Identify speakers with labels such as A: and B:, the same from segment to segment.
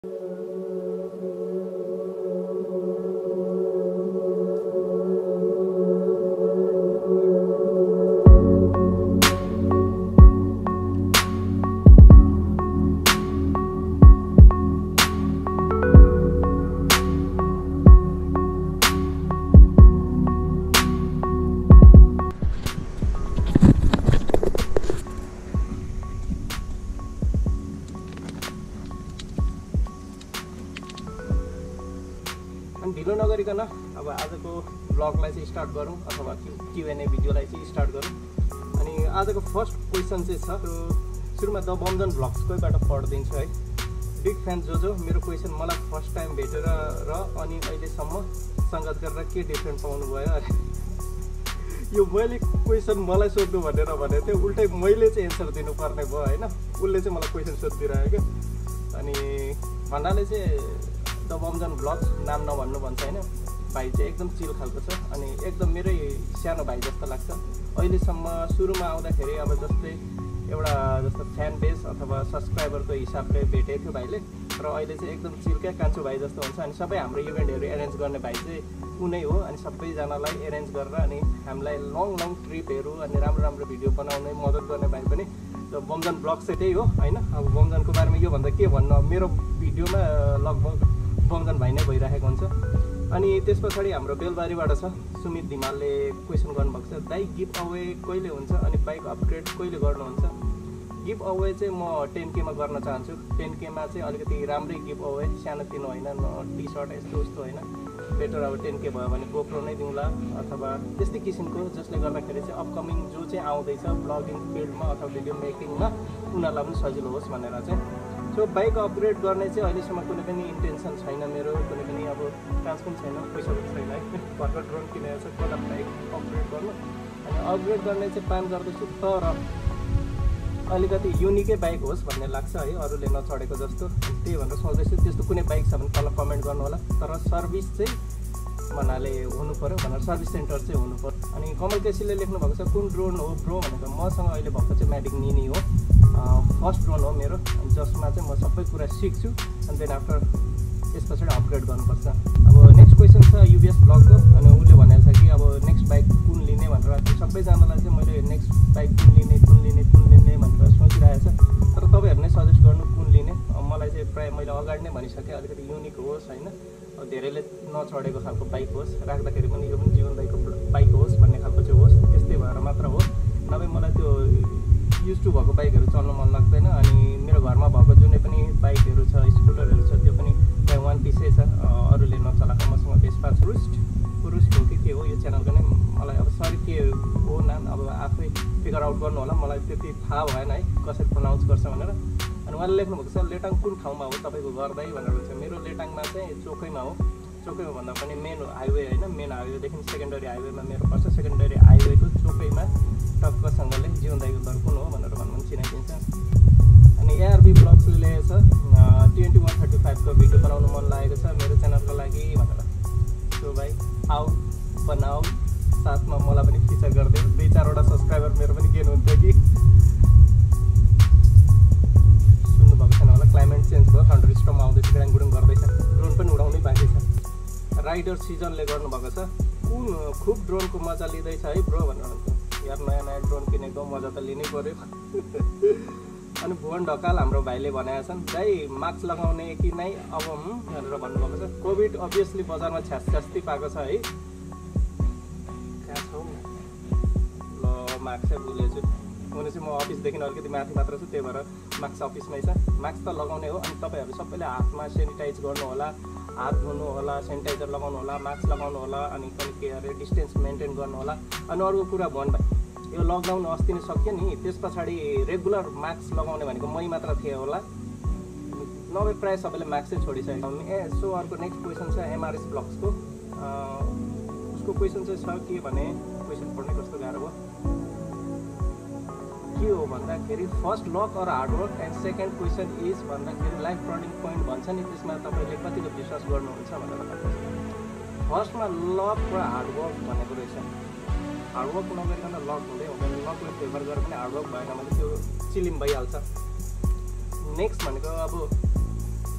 A: ढिलो नगरिकन अब आजको ब्लगलाई चाहिँ स्टार्ट गरौँ अथवा Q&A भिडियोलाई चाहिँ स्टार्ट गरौँ। अनि आजको फर्स्ट क्वेसन चाहिँ छ, सुरुमा द बमजन भ्लग्सकैबाट पढिदिन्छु है। बिग फ्यान जो मेरो क्वेसन मलाई फर्स्ट टाइम भेटेर र अनि अहिलेसम्म सङ्गत गरेर के डिफ्रेन्ट पाउनु भयो अरे। यो मैले क्वेसन मलाई सोध्नु भनेर भनेको थिएँ, उल्टै मैले चाहिँ एन्सर दिनुपर्ने भयो होइन। उसले चाहिँ मलाई क्वेसन सोधिदिरहेको क्या। अनि भन्नाले चाहिँ द बमजन भ्लग्स नाम नभन्नु भन्छ होइन। भाइ चाहिँ एकदम चिल खालको छ अनि एकदम मेरै सानो भाइ जस्तो लाग्छ। अहिलेसम्म सुरुमा आउँदाखेरि अब जस्तै एउटा जस्तो फ्यान बेस अथवा सब्सक्राइबरको हिसाबले भेटेको थियो भाइले, र अहिले चाहिँ एकदम चिल क्या कान्छो भाइ जस्तो हुन्छ। अनि सबै हाम्रो इभेन्टहरू एरेन्ज गर्ने भाइ चाहिँ उनै हो। अनि सबैजनालाई एरेन्ज गरेर अनि हामीलाई लङ ट्रिपहरू अनि राम्रो भिडियो बनाउने मद्दत गर्ने भाइ पनि बमजन भ्लग्स चाहिँ त्यही हो होइन। अब बमजनको बारेमा योभन्दा के भन्नु, अब मेरो भिडियोमा लगभग बमजन भाइ नै भइरहेको हुन्छ। अनि त्यस पछाडि हाम्रो बेलबारीबाट छ सुमित धिमालले क्वेसन गर्नुभएको छ, दाइ गिभ अवे कहिले हुन्छ अनि बाइक अपग्रेड कहिले गर्नुहुन्छ? गिभ अवे चाहिँ म 10K मा गर्न चाहन्छु। 10K मा चाहिँ अलिकति राम्रै गिभ अवे, सानोतिनो होइन, टी सर्ट यस्तो उस्तो होइन। बेटर अब 10K भयो भने गोप्रो नै दिउँला अथवा त्यस्तै किसिमको, जसले गर्दाखेरि चाहिँ अपकमिङ जो चाहिँ आउँदैछ ब्लगिङ फिल्डमा अथवा भिडियो मेकिङमा उनीहरूलाई पनि सजिलो होस् भनेर चाहिँ। सो बाइक अपग्रेड गर्ने चाहिँ अहिलेसम्म कुनै पनि इन्टेन्सन छैन मेरो, कुनै पनि अब चान्स पनि छैन, पैसा पनि छैन है। भर्खर ड्रोन किनेर चाहिँ कता बाइक अपग्रेड गर्नु। अनि अपग्रेड गर्ने चाहिँ प्लान गर्दैछु, तर अलिकति युनिकै बाइक होस् भन्ने लाग्छ है, अरूले नचढेको जस्तो। त्यही भनेर सोच्दैछु। त्यस्तो कुनै बाइक छ भने तल कमेन्ट गर्नु होला। तर सर्भिस चाहिँ भन्नाले हुनु पऱ्यो भनेर, सर्भिस सेन्टर चाहिँ हुनु पऱ्यो। अनि कमल केसीले लेख्नु भएको छ, कुन ड्रोन हो ब्रो भनेको? मसँग अहिले भएको चाहिँ म्याभिक मिनी हो, फर्स्ट ड्रोन हो मेरो, जसमा चाहिँ म सबै कुरा सिक्छु। अनि देन आफ्टर त्यस पछाडि अपग्रेड गर्नुपर्छ। अब नेक्स्ट क्वेसन छ युबिएस ब्लगको, अनि उसले भनेको छ कि अब नेक्स्ट बाइक कुन लिने भनेर। सबैजनालाई चाहिँ मैले नेक्स्ट बाइक कुन लिने भनेर सोचिरहेको छ। तर तपाईँहरू नै सजेस्ट गर्नु कुन लिने। मलाई चाहिँ प्रायः मैले अगाडि नै भनिसकेँ, अलिकति युनिक होस् होइन, धेरैले नचढेको खालको बाइक होस्, राख्दाखेरि पनि यो पनि जीवन दाइको बाइक होस् भन्ने खालको चाहिँ होस्। त्यस्तै भएर मात्र हो, नभए मलाई त्यो युज टु भएको बाइकहरू चल्नु मन लाग्दैन। अनि मेरो घरमा भएको जुनै पनि बाइकहरू छ, स्कुटरहरू छ, त्यो पनि प्रायः वान पिसै छ, अरूले नचलाएको। मसँग भेस्पा रुस्ट हो कि के हो यो च्यानलको नै, मलाई अब सरी के हो नाम अब आफै फिगर आउट गर्नु होला, मलाई त्यति थाहा भएन है कसरी प्रोनाउन्स गर्छ भनेर। अनि उहाँले लेख्नुभएको छ, लेटाङ कुन ठाउँमा हो तपाईँको घर दाइ भनेर भन्छ। मेरो लेटाङमा चाहिँ चोकैमा हो। चोकैमा भन्दा पनि मेन हाइवे होइन, मेन हाइवेदेखि सेकेन्डरी हाइवेमा मेरो पर्छ। सेकेन्डरी हाइवेको चोकैमा टक्कसँगले जीवन दाइको घर कुन हो भनेर भन्नु पनि चिनाइदिन्छ। अनि एआरबी ब्लग्सले लेखेको छ 2135 को भिडियो बनाउनु मन लागेको छ मेरो च्यानलको लागि भनेर। सो भाइ आऊ बनाऊ, साथमा मलाई पनि फिचर गरिदियो। 2-4वटा सब्सक्राइबर मेरो पनि गेन हुन्थ्यो कि। सुन्नुभएको छैन होला, क्लाइमेट चेन्ज भयो, थन्डर स्टर्म आउँदैछ, गुडुङ गर्दैछ, ड्रोन पनि उडाउनै बाँकी छ। राइडर सिजनले गर्नुभएको छ, कुन खुब ड्रोनको मजा लिँदैछ है ब्रो भनेर भन्छ। यार नयाँ ड्रोन किनेको मजा त लिनै पऱ्यो। अनि भुवन ढकाल हाम्रो भाइले भनेका छन्, दाइ मास्क लगाउने कि नै अब भनेर भन्नुभएको छ। कोभिड अभियसली बजारमा छ्यास्ती पाएको छ है। कहाँ छौ ल, मास्क चाहिँ भुलेछु। हुन चाहिँ म अफिसदेखि अलिकति माथि मात्र छु, त्यही भएर मास्क अफिसमै छ। मास्क त लगाउने हो। अनि तपाईँहरू सबैले हातमा सेनिटाइज गर्नु होला, हात धुनु होला, सेनिटाइजर लगाउनु होला, मास्क लगाउनु होला, अनि पनि के अरे डिस्टेन्स मेन्टेन गर्नु होला। अनि अर्को कुरा भन भाइ, यो लकडाउन अस्ति नै सक्यो नि, त्यस पछाडि रेगुलर मास्क लगाउने भनेको मै मात्र थिएँ होला, नभए प्रायः सबैले मास्क चाहिँ छोडिसकेको। सो अर्को नेक्स्ट क्वेसन छ एमआरएस ब्लग्सको। उसको क्वेसन चाहिँ छ के भने, क्वेसन पढ्नै कस्तो गाह्रो भयो। के हो भन्दाखेरि first luck or hard work and second question is भन्दाखेरि लाइफ टर्निङ पोइन्ट भन्छ नि, त्यसमा तपाईँले कतिको विश्वास गर्नुहुन्छ भनेर भन्नुहुन्छ। फर्स्टमा लक र हार्डवर्क भनेको रहेछ। हार्डवर्क नगरिकन लक हुँदैन, लकले फेभर गरेर पनि हार्डवर्क भएन भने त्यो चिलिम भइहाल्छ। नेक्स्ट भनेको अब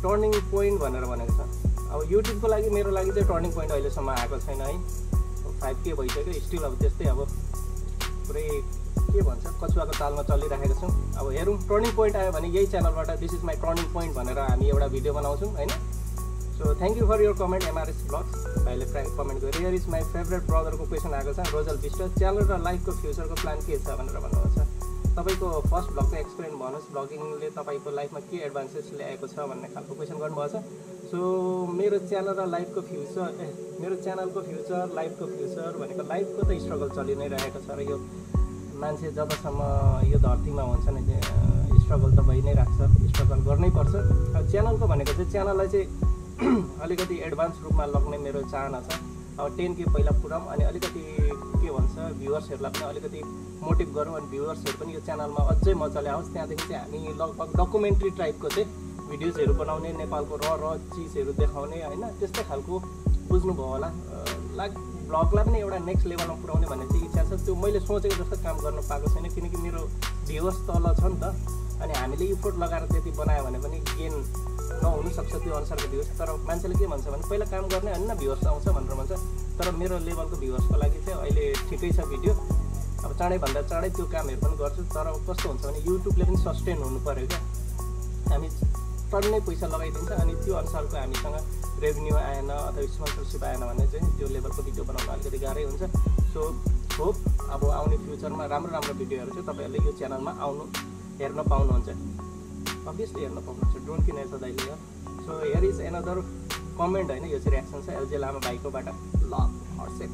A: टर्निङ पोइन्ट भनेर भनेको छ। अब युट्युबको लागि मेरो लागि चाहिँ टर्निङ पोइन्ट अहिलेसम्म आएको छैन है। 5K भइसक्यो, स्टिल अब त्यस्तै अब पुरै के भन्छ कछुवाको तालमा चलिरहेको छौँ। अब हेरौँ टर्निङ पोइन्ट आयो भने यही च्यानलबाट this is my turning point भनेर हामी एउटा भिडियो बनाउँछौँ होइन। So thank you for your comment MRS vlogs भाइले कमेन्ट गर्यो। हियर इज माई फेभरेट ब्रदरको क्वेसन आएको छ रोजल विष्ट, च्यानल र लाइफको फ्युचरको प्लान के छ भनेर भन्नुहुन्छ। तपाईँको फर्स्ट ब्लगको एक्सपिरियन्स भन्नुहोस्, ब्लगिङले तपाईँको लाइफमा के एडभान्सेस ल्याएको छ भन्ने खालको क्वेसन गर्नुभएको छ। सो मेरो च्यानल र लाइफको फ्युचर मेरो च्यानलको फ्युचर लाइफको फ्युचर भनेको लाइफको त स्ट्रगल चलि नै रहेको छ र यो मान्छे जबसम्म यो धरतीमा हुन्छ नि स्ट्रगल त भइ नै राख्छ, स्ट्रगल गर्नै पर्छ। अब च्यानलको भनेको चाहिँ च्यानललाई चाहिँ अलिकति एडभान्स रूपमा लग्ने मेरो चाहना छ। अब 10K पहिला पुऱ्याउँ अनि अलिकति के भन्छ भ्युवर्सहरूलाई पनि अलिकति मोटिभ गरौँ अनि भ्युवर्सहरू पनि यो च्यानलमा अझै मजाले आओस्। त्यहाँदेखि चाहिँ हामी लगभग डकुमेन्ट्री टाइपको चाहिँ भिडियोजहरू बनाउने, नेपालको र चिजहरू देखाउने होइन, त्यस्तै खालको बुझ्नुभयो होला। ब्लगलाई पनि एउटा नेक्स्ट लेभलमा पुऱ्याउने भन्ने चाहिँ इच्छा छ। त्यो मैले सोचेको जस्तो काम गर्न पाएको छैन किनकि मेरो भ्युवर्स तल छ नि त। अनि हामीले इफोर्ट लगाएर त्यति बनायो भने पनि गेन नहुनसक्छ त्यो अनुसारको भ्युवर्स। तर मान्छेले के भन्छ भने पहिला काम गर्ने होइन भ्युवर्स आउँछ भनेर भन्छ। तर मेरो लेभलको भ्युवर्सको लागि चाहिँ अहिले ठिकै छ भिडियो। अब चाँडैभन्दा चाँडै त्यो कामहरू पनि गर्छु। तर कस्तो हुन्छ भने युट्युबले पनि सस्टेन हुनु पऱ्यो क्या। हामी टन्नै पैसा लगाइदिन्छ अनि त्यो अनुसारको हामीसँग रेभेन्यू आएन अथवा स्पोन्सरसिप आएन भने चाहिँ त्यो लेभलको भिडियो बनाउन अलिकति गाह्रै हुन्छ। सो होप अब आउने फ्युचरमा राम्रो राम्रो भिडियोहरू चाहिँ तपाईँहरूले यो च्यानलमा हेर्न पाउनुहुन्छ। अभियसली हेर्न पाउनुहुन्छ, डोन्ट किन सधैँले हो। So here is another comment होइन, यो चाहिँ रियाक्सन छ LJ लामा भाइकोबाट ल हर्सेक।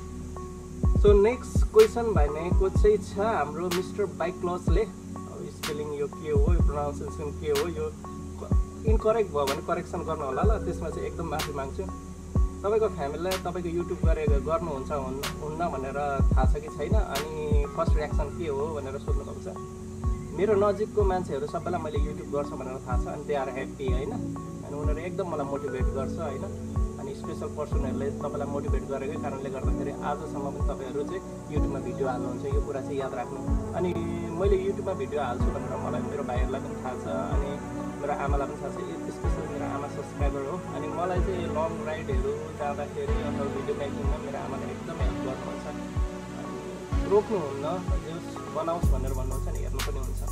A: सो नेक्स्ट क्वेसन भनेको चाहिँ छ हाम्रो मिस्टर बाइक क्लजले। अब स्पेलिङ यो के हो, यो प्रोनाउन्सिएसन के हो, यो इनकरेक्ट भयो भने करेक्सन गर्नु होला ल। त्यसमा चाहिँ एकदम माफी माग्छु। तपाईँको फ्यामिलीलाई तपाईँको युट्युब गर्नुहुन्छ हुन्न भनेर थाहा छ कि छैन अनि फर्स्ट रियाक्सन के हो भनेर सोध्नुभएको छ। मेरो नजिकको मान्छेहरू सबैलाई मैले युट्युब गर्छु भनेर थाहा छ अनि दे आर ह्याप्पी होइन। अनि उनीहरू एकदम मलाई मोटिभेट गर्छ होइन। अनि स्पेसल पर्सनहरूले तपाईँलाई मोटिभेट गरेकै कारणले गर्दाखेरि आजसम्म पनि तपाईँहरू चाहिँ युट्युबमा भिडियो हाल्नुहुन्छ, यो कुरा चाहिँ याद राख्नु। अनि मैले युट्युबमा भिडियो हाल्छु भनेर मलाई मेरो भाइहरूलाई पनि थाहा छ अनि मेरो आमालाई पनि थाहा छ। स्पेसल मेरो आमा सब्सक्राइबर हो अनि मलाई चाहिँ लङ राइडहरू जाँदाखेरि अथवा भिडियो मेकिङमा मेरो आमाले एकदमै हेल्प गर्नुहुन्छ। रोक्नुहुन्न, जस बनाओस् भनेर भन्नुहुन्छ नि, हेर्नु पनि हुन्छ।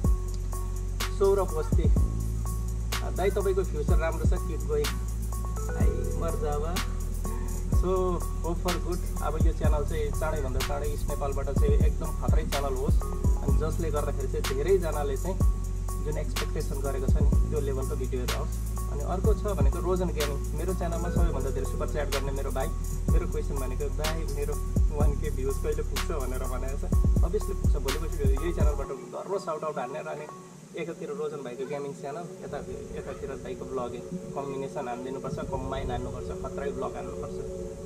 A: सौरभ बस्ती दाइ तपाईँको फ्युचर राम्रो छ, किप गोइङ आई मर्जावा। So hope for good. अब यो च्यानल चाहिँ चाँडैभन्दा चाँडै इस्ट नेपालबाट चाहिँ एकदम खतरै च्यानल होस् अनि जसले गर्दाखेरि चाहिँ धेरैजनाले चाहिँ जुन एक्सपेक्टेसन गरेको छ नि त्यो लेभलको भिडियोहरू आओस्। अनि अर्को छ भनेको रोजन गेमिङ, मेरो च्यानलमा सबैभन्दा धेरै सुपर च्याट गर्ने मेरो भाइ। मेरो क्वेसन भनेको दाइ मेरो 1K भ्युज कहिले पुग्छ भनेर भनेको छ। अभियसली पुग्छ, भोलिपछि यही च्यानलबाट गर्व साउट आउट हान्ने। अनि एकातिर रोजन भाइको गेमिङ च्यानल, यतातिर दाइको ब्लगिङ, कम्बिनेसन हानिदिनुपर्छ, कम्बाइन हान्नुपर्छ, खतरै ब्लग हान्नुपर्छ।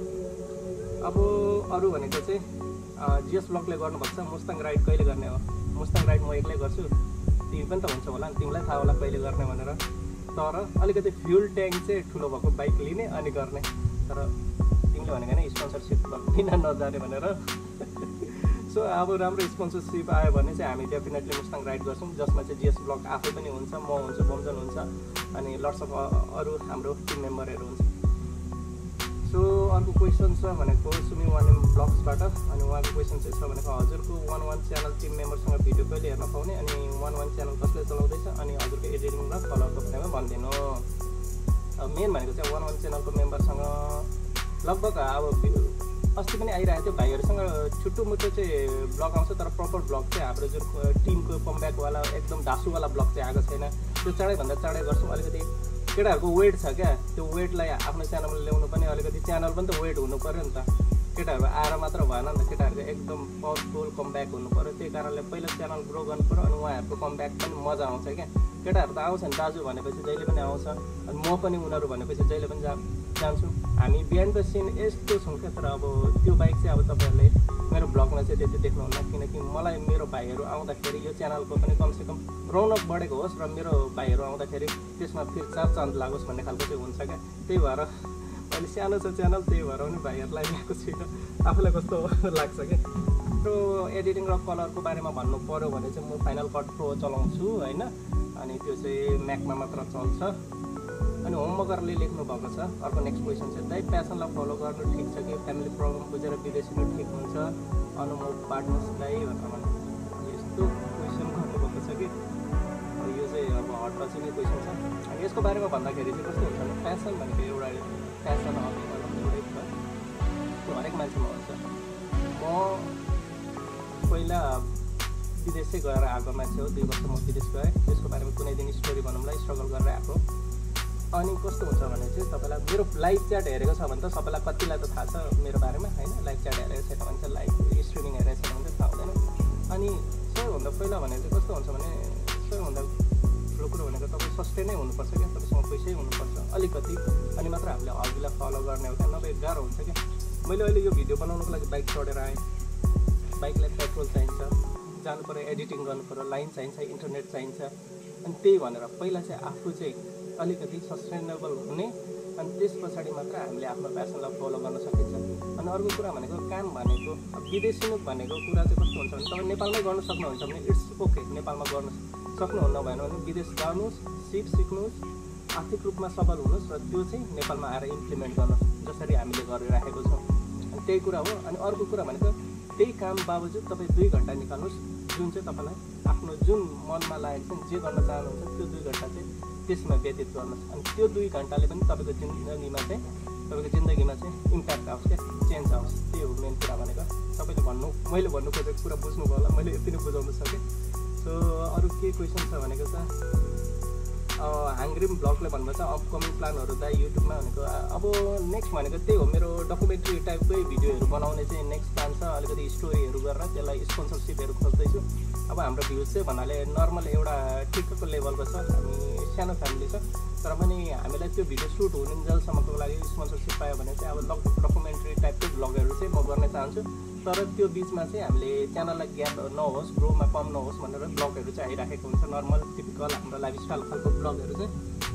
A: अब अरू भनेको चाहिँ जिएस ब्लगले गर्नुपर्छ। मुस्ताङ राइड कहिले गर्ने हो? मुस्ताङ राइड म एक्लै गर्छु, तिमी पनि त हुन्छ होला नि, तिमीलाई थाहा होला कहिले गर्ने भनेर। तर अलिकति फ्युल ट्याङ्क चाहिँ ठुलो भएको बाइक लिने अनि गर्ने। तर तिमीले भनेको होइन स्पोन्सरसिप किन नजाने भनेर। सो अब राम्रो स्पोन्सरसिप आयो भने चाहिँ हामी डेफिनेटली मुस्ताङ राइड गर्छौँ, जसमा चाहिँ जिएस ब्लग आफै पनि हुन्छ, म हुन्छु, बोमजन हुन्छ अनि लट्स अफ अरू हाम्रो टिम मेम्बरहरू हुन्छ। सो अर्को क्वेसन छ भनेको सुमी वान ब्लग्सबाट। अनि उहाँको क्वेसन चाहिँ छ भनेको हजुरको 1-1 च्यानल टिम मेम्बरसँग भिडियो कहिले हेर्न पाउने अनि 1-1 च्यानल कसले चलाउँदैछ अनि हजुरको एडिटिङ र कलरको बारेमा भनिदिनु। अब मेन भनेको चाहिँ 1-1 च्यानलको मेम्बरसँग लगभग अब अस्ति पनि आइरहेको थियो भाइहरूसँग छुट्टुमुट्टो चाहिँ ब्लग आउँछ। तर प्रपर ब्लग चाहिँ हाम्रो जुन टिमको कमब्याकवाला एकदम धासुवाला ब्लग चाहिँ आएको छैन। त्यो चाँडैभन्दा चाँडै गर्छौँ। अलिकति केटाहरूको वेट छ क्या, त्यो वेटलाई आफ्नो च्यानलमा ल्याउनु पनि अलिकति च्यानल पनि त वेट हुनु पऱ्यो नि त। केटाहरू आएर मात्र भएन नि त, केटाहरूको एकदम पावरफुल कमब्याक हुनु पऱ्यो। त्यही कारणले पहिला च्यानल ग्रो गर्नु पऱ्यो अनि उहाँहरूको कमब्याक पनि मजा आउँछ क्या। केटाहरू त आउँछ नि, दाजु भनेपछि जहिले पनि आउँछ अनि म पनि उनीहरू भनेपछि जहिले पनि जान्छु। हामी बिहाइन्ड द सिन यस्तो छौँ क्या। तर अब त्यो बाइक चाहिँ अब तपाईँहरूले मेरो ब्लगमा चाहिँ त्यति देख्नुहुन्न किनकि मलाई मेरो भाइहरू आउँदाखेरि यो च्यानलको पनि कमसेकम रौनक बढेको होस् र मेरो भाइहरू आउँदाखेरि त्यसमा फेरि 4 चान्द लागोस् भन्ने खालको चाहिँ हुन्छ क्या। त्यही भएर अहिले सानो छ च्यानल, त्यही भएर पनि भाइहरूलाई ल्याएको छुइनँ। आफूलाई कस्तो लाग्छ क्या। त्यो एडिटिङ र कलरको बारेमा भन्नु पऱ्यो भने चाहिँ म फाइनल कट प्रो चलाउँछु होइन। अनि त्यो चाहिँ म्याकमा मात्र चल्छ। अनि होमवर्करले लेख्नु भएको छ। अर्को नेक्स्ट क्वेसन छ, दाइ प्यासनलाई फलो गर्नु ठिक छ कि फ्यामिली प्रब्लम बुझेर विदेशी ठिक हुन्छ, अनुभव बाँड्नुहोस् दाइ भनेर यस्तो क्वेसन गर्नुभएको छ कि यो चाहिँ अब हट टचिङै क्वेसन छ। अनि यसको बारेमा भन्दाखेरि चाहिँ कस्तो हुन्छ भने प्यासन भनेको एउटा प्यासन हबी भनेको एउटै छ, त्यो हरेक मान्छेमा हुन्छ। म पहिला विदेशै गएर आएको मान्छे हो, 2 वर्ष म विदेश गएँ। त्यसको बारेमा कुनै दिन स्टोरी भनौँला, स्ट्रगल गरेर आएको। अनि कस्तो हुन्छ भने चाहिँ तपाईँलाई मेरो लाइभ च्याट हेरेको छ भने त सबैलाई कतिलाई त थाहा छ मेरो बारेमा होइन, लाइभ च्याट हेरेको छैन भने चाहिँ लाइभ स्ट्रिमिङ हेरेको छैन भने चाहिँ थाहा हुँदैन। अनि सबैभन्दा पहिला भने चाहिँ कस्तो हुन्छ भने सबैभन्दा ठुलो कुरो भनेको तपाईँ सस्टेनै हुनुपर्छ क्या, तपाईँसँग पैसै हुनुपर्छ अलिकति, अनि मात्र हामीले हबीलाई फलो गर्ने हो क्या, नभए गाह्रो हुन्छ क्या। मैले अहिले यो भिडियो बनाउनुको लागि बाइक चढेर आएँ, बाइकलाई पेट्रोल चाहिन्छ, जानु पऱ्यो, एडिटिङ गर्नु पऱ्यो, लाइन चाहिन्छ, इन्टरनेट चाहिन्छ। अनि त्यही भनेर पहिला चाहिँ आफू चाहिँ अलिकति सस्टेनेबल हुने, अनि त्यस पछाडि मात्र हामीले आफ्नो प्यासनलाई फलो गर्न सकिन्छ। अनि अर्को कुरा भनेको काम भनेको विदेशी भनेको कुरा चाहिँ कस्तो हुन्छ भने तपाईँ नेपालमै गर्न सक्नुहुन्छ भने इट्स ओके, नेपालमा गर्न सक्नुहुन्न भएन भने विदेश जानुहोस्, सिक्नुहोस्, आर्थिक रूपमा सबल हुनुहोस्, र त्यो चाहिँ नेपालमा आएर इम्प्लिमेन्ट गर्नुहोस्, जसरी हामीले गरिराखेको छौँ। अनि त्यही कुरा हो। अनि अर्को कुरा भनेको त्यही काम बावजुद तपाईँ 2 घन्टा निकाल्नुहोस्, जुन चाहिँ तपाईँलाई आफ्नो जुन मनमा लागेको छ जे गर्न चाहनुहुन्छ त्यो 2 घन्टा चाहिँ त्यसमा व्यतीत गर्नुहोस्। अनि त्यो 2 घन्टाले पनि तपाईँको जिन्दगीमा चाहिँ इम्प्याक्ट आओस् क्या, चेन्ज आओस्। त्यही हो मेन कुरा भनेको। तपाईँले मैले भन्नु खोजेको कुरा बुझ्नुभयो होला, मैले यति नै बुझाउनु सकेँ। सो अरू के क्वेसन छ भनेको छ, हाङ्ग्रिम ब्लगले भन्नुभएको छ अपकमिङ प्लानहरू दाइ युट्युबमा भनेको। अब नेक्स्ट भनेको त्यही हो, मेरो डकुमेन्ट्री टाइपकै भिडियोहरू बनाउने चाहिँ नेक्स्ट प्लान छ। अलिकति स्टोरीहरू गरेर त्यसलाई स्पोन्सरसिपहरू खोज्दैछु। अब हाम्रो भ्युज चाहिँ भन्नाले नर्मल एउटा ठिकको लेभलको छ, हामी सानो फ्यामिली छ, तर पनि हामीलाई त्यो भिडियो सुट हुनुन्जेलसम्मको लागि स्पोन्सरसिप पायो भने चाहिँ अब डकुमेन्ट्री टाइपको ब्लगहरू चाहिँ म गर्न चाहन्छु। तर त्यो बिचमा चाहिँ हामीले च्यानललाई ग्याप नहोस्, ग्रोमा कम नहोस् भनेर ब्लगहरू चाहिँ आइराखेको हुन्छ, नर्मल टिपिकल हाम्रो लाइफस्टाइल खालको ब्लगहरू चाहिँ।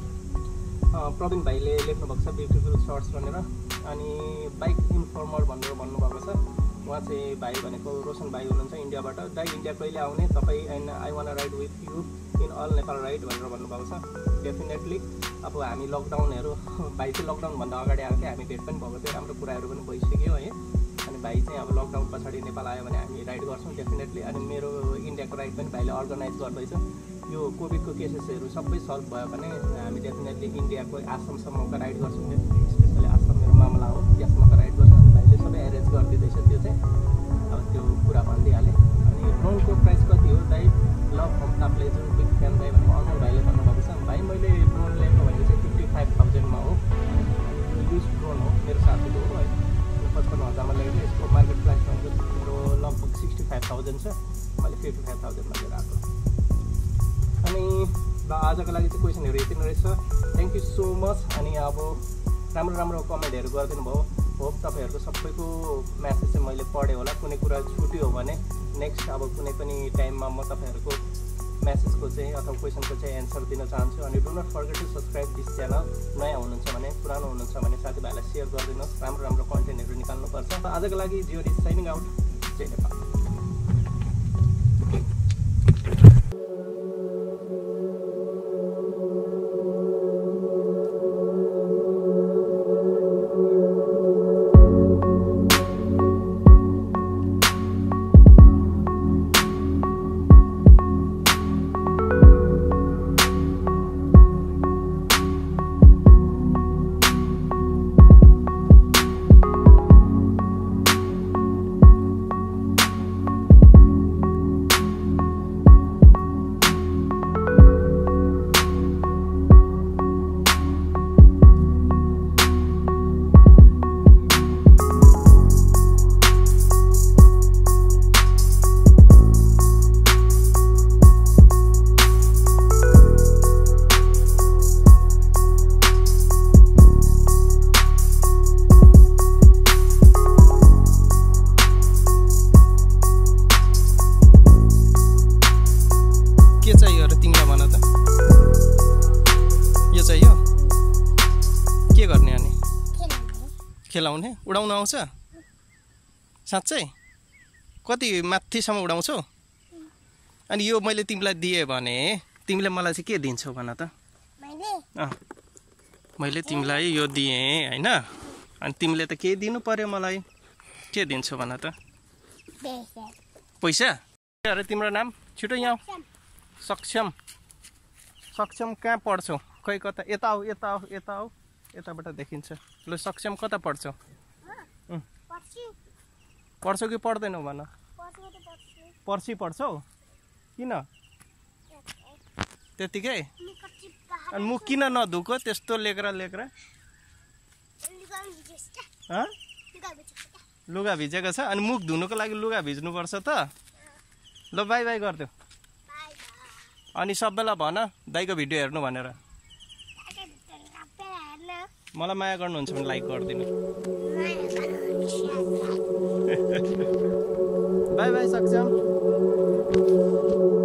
A: प्रवीण भाइले लेख्नुभएको छ ब्युटिफुल सर्ट्स भनेर। अनि बाइक इन्फर्मर भनेर भन्नुभएको छ, उहाँ चाहिँ भाइ भनेको रोशन भाइ हुनुहुन्छ इन्डियाबाट। दाइ इन्डिया कहिले आउने तपाईँ, and I want ride with you in all Nepal ride भनेर भन्नुभएको छ। डेफिनेटली अब हामी लकडाउनहरू, भाइ चाहिँ लकडाउनभन्दा अगाडि आएको थियो, हामी भेट पनि भएको थियो, राम्रो कुराहरू पनि भइसक्यो है। अनि भाइ चाहिँ अब लकडाउन पछाडि नेपाल आयो भने हामी राइड गर्छौँ डेफिनेटली। अनि मेरो इन्डियाको राइड पनि भाइले अर्गनाइज गर्दैछ। यो कोभिडको केसेसहरू सबै सल्भ भयो भने हामी डेफिनेटली इन्डियाको आसामसम्मको राइड गर्छौँ, स्पेसली आसाम मेरो मामला हो, त्यसमाको राइड गर्छौँ। अनि भाइले सबै एरेन्ज गरिदिँदैछ, त्यो चाहिँ अब त्यो कुरा भनिदिइहालेँ। अनि ड्रोनको प्राइस कति हो दाइ? Love from Taplejung big fan दाइ भनेको अनमोल भाइले भन्नुभएको छ। भाइ मैले ड्रोन ल्याएको भनेको चाहिँ 55,000मा हो, युज ड्रोन हो, मेरो साथीको हो है। 55,000मा ल्याएको थिएँ। यसको मार्केट प्राइस भनेको मेरो लगभग 65,000 छ, मैले 55,000मा लिएर आएको। अनि आजको लागि चाहिँ क्वेसनहरू यति नै रहेछ। Thank you so much. अनि अब राम्रो कमेन्टहरू गरिदिनु भयो। होप तपाईँहरूको सबैको म्यासेज चाहिँ मैले पढेँ होला। कुनै कुरा छुट्यो भने नेक्स्ट अब कुनै पनि टाइममा म तपाईँहरूको म्यासेजको चाहिँ अथवा क्वेसनको चाहिँ एन्सर दिन चाहन्छु। अनि do not forget to subscribe this channel. नयाँ हुनुहुन्छ भने, पुरानो हुनुहुन्छ भने साथीभाइलाई सेयर गरिदिनुहोस्। राम्रो कन्टेन्टहरू निकाल्नुपर्छ। आजको लागि जियो इज साइनिङ आउट। जय नेपाल। खेलाउने उडाउन आउँछ? साँच्चै? कति माथिसम्म उडाउँछौ? अनि यो मैले तिमीलाई दिएँ भने तिमीले मलाई चाहिँ के दिन्छौ भन त? मैले तिमीलाई यो दिएँ हैन अनि तिमीले त के दिनु पर्यो मलाई के दिन्छौ भन त पैसा अरे तिम्रो नाम छिटो यहाँ सक्षम सक्षम कहाँ पढ्छौ खै कता यता आऊ यता आऊ यता आऊ यताबाट देखिन्छ ल सक्षम कता पढ्छौ पढ्छौ कि पढ्दैनौ भन पर्सि पढ्छौ किन त्यतिकै अनि मुख किन नधुको त्यस्तो लेख्रा लुगा भिजेको छ अनि मुख धुनुको लागि लुगा भिज्नुपर्छ त ल बाई बाई गरिदेऊ अनि सबैलाई भन दाइको भिडियो हेर्नु भनेर मलाई माया गर्नुहुन्छ भने लाइक गरिदिनु बाई बाई सक्षम